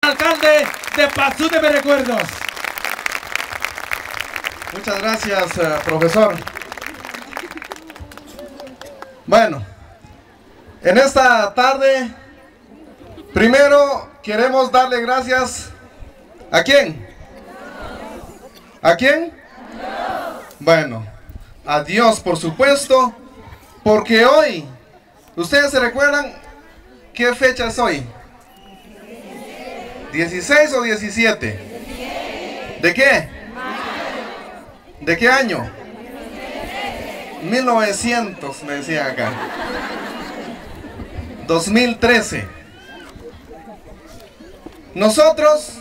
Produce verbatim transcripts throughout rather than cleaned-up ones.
alcalde de Pasto de Recuerdos. Muchas gracias, uh, profesor. Bueno, en esta tarde, primero queremos darle gracias. ¿A quién? ¿A quién? Bueno, a Dios, por supuesto, porque hoy, ¿ustedes se recuerdan qué fecha es hoy? ¿dieciséis o diecisiete? ¿De qué? ¿De qué año? mil novecientos, me decía acá. dos mil trece. Nosotros,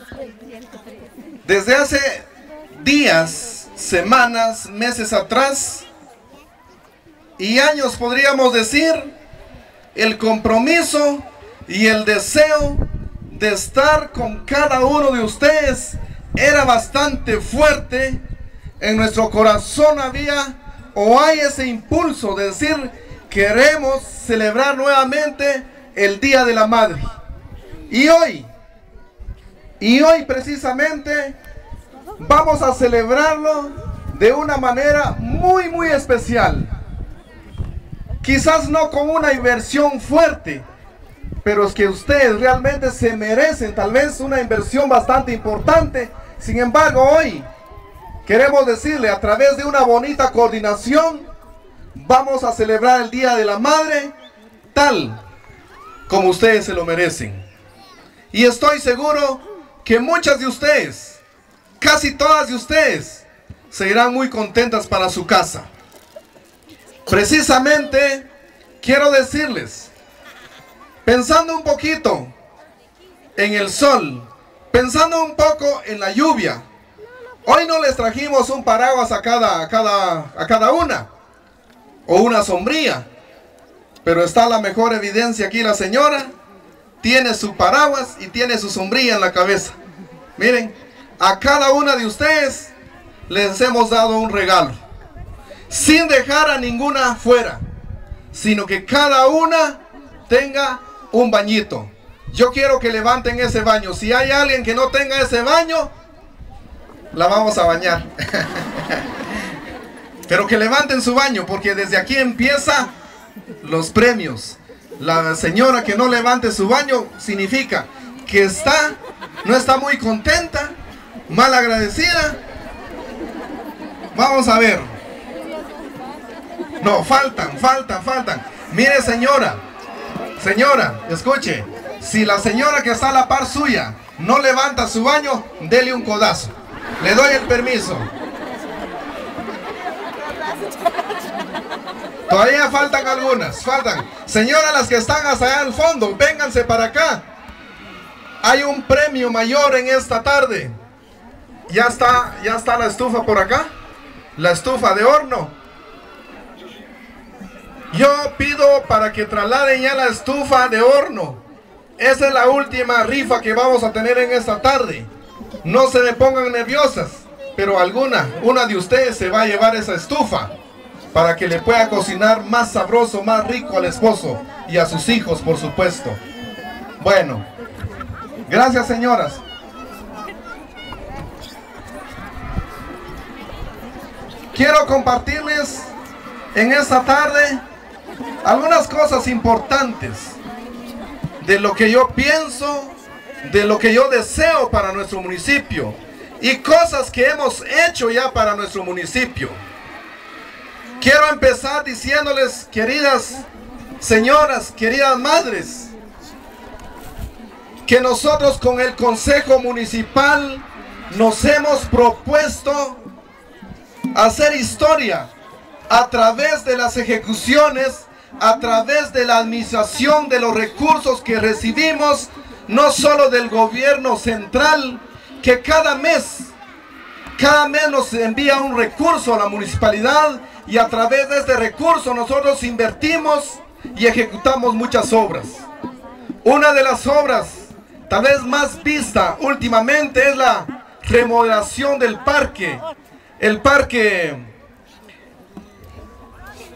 desde hace días, semanas, meses atrás, y años podríamos decir, el compromiso y el deseo de estar con cada uno de ustedes era bastante fuerte. En nuestro corazón había o hay ese impulso de decir, queremos celebrar nuevamente el Día de la Madre. Y hoy, y hoy precisamente vamos a celebrarlo de una manera muy muy especial. Quizás no con una inversión fuerte, pero es que ustedes realmente se merecen tal vez una inversión bastante importante. Sin embargo, hoy queremos decirle, a través de una bonita coordinación, vamos a celebrar el Día de la Madre tal como ustedes se lo merecen. Y estoy seguro que muchas de ustedes, casi todas de ustedes, se irán muy contentas para su casa. Precisamente, quiero decirles, pensando un poquito en el sol, pensando un poco en la lluvia, hoy no les trajimos un paraguas a cada, a cada, a cada una, o una sombrilla, pero está la mejor evidencia aquí. La señora tiene su paraguas y tiene su sombrilla en la cabeza. Miren, a cada una de ustedes les hemos dado un regalo, sin dejar a ninguna fuera, sino que cada una tenga un bañito. Yo quiero que levanten ese baño. Si hay alguien que no tenga ese baño, la vamos a bañar. Pero que levanten su baño, porque desde aquí empieza los premios. La señora que no levante su baño significa que está, no está muy contenta, mal agradecida. Vamos a ver. No, faltan, faltan, faltan. Mire, señora, señora, escuche. Si la señora que está a la par suya no levanta su baño, dele un codazo. Le doy el permiso. Todavía faltan algunas, faltan. Señoras, las que están hasta allá al fondo, vénganse para acá. Hay un premio mayor en esta tarde. Ya está, ya está la estufa por acá. La estufa de horno. Yo pido para que trasladen ya la estufa de horno. Esa es la última rifa que vamos a tener en esta tarde. No se me pongan nerviosas, pero alguna, una de ustedes se va a llevar esa estufa para que le pueda cocinar más sabroso, más rico al esposo y a sus hijos, por supuesto. Bueno, gracias, señoras. Quiero compartirles en esta tarde algunas cosas importantes de lo que yo pienso, de lo que yo deseo para nuestro municipio y cosas que hemos hecho ya para nuestro municipio. Quiero empezar diciéndoles, queridas señoras, queridas madres, que nosotros con el Consejo Municipal nos hemos propuesto hacer historia a través de las ejecuciones, a través de la administración de los recursos que recibimos, no solo del gobierno central, que cada mes, cada mes nos envía un recurso a la municipalidad, y a través de este recurso nosotros invertimos y ejecutamos muchas obras. Una de las obras tal vez más vista últimamente es la remodelación del parque, el parque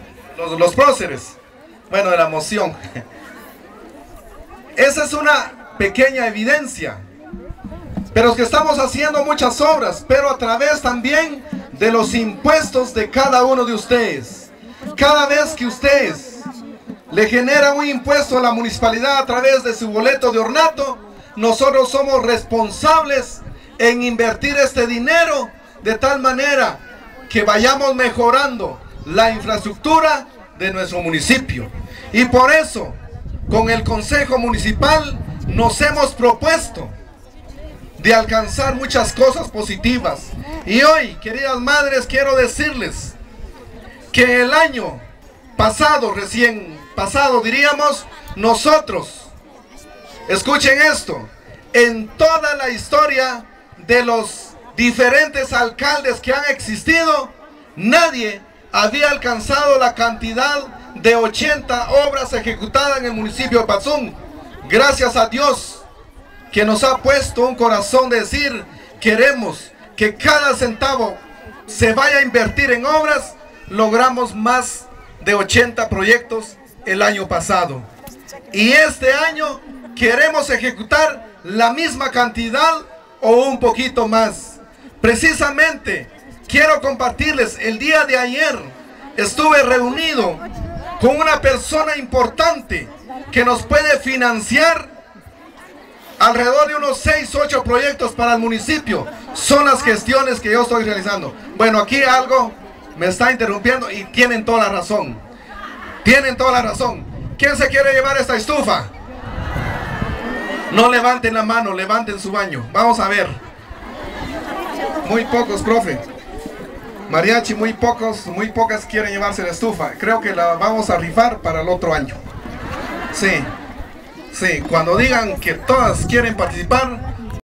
Los, los próceres, bueno, de la moción. Esa es una pequeña evidencia. Pero es que estamos haciendo muchas obras, pero a través también de los impuestos de cada uno de ustedes. Cada vez que ustedes le generan un impuesto a la municipalidad a través de su boleto de ornato, nosotros somos responsables en invertir este dinero de tal manera que vayamos mejorando la infraestructura de nuestro municipio. Y por eso, con el Consejo Municipal nos hemos propuesto de alcanzar muchas cosas positivas. Y hoy, queridas madres, quiero decirles que el año pasado, recién pasado diríamos, nosotros, escuchen esto, en toda la historia de los diferentes alcaldes que han existido, nadie había alcanzado la cantidad de ochenta obras ejecutadas en el municipio de Patzum. Gracias a Dios que nos ha puesto un corazón de decir, queremos que cada centavo se vaya a invertir en obras. Logramos más de ochenta proyectos el año pasado. Y este año queremos ejecutar la misma cantidad o un poquito más. Precisamente quiero compartirles, el día de ayer estuve reunido con una persona importante que nos puede financiar alrededor de unos seis, ocho proyectos para el municipio. Son las gestiones que yo estoy realizando. Bueno, aquí algo me está interrumpiendo y tienen toda la razón. Tienen toda la razón. ¿Quién se quiere llevar esta estufa? No levanten la mano, levanten su baño. Vamos a ver. Muy pocos, profe. Mariachi, muy pocos, muy pocas quieren llevarse la estufa. Creo que la vamos a rifar para el otro año. Sí, sí, cuando digan que todas quieren participar,